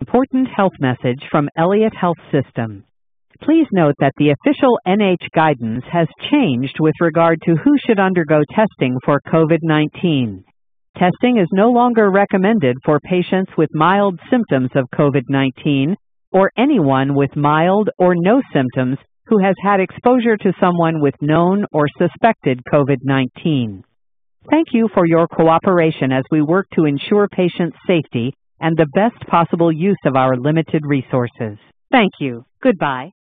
important health message from Elliot Health System. Please note that the official NH guidance has changed with regard to who should undergo testing for COVID-19. Testing is no longer recommended for patients with mild symptoms of COVID-19 or anyone with mild or no symptoms who has had exposure to someone with known or suspected COVID-19. Thank you for your cooperation as we work to ensure patient safety and the best possible use of our limited resources. Thank you. Goodbye.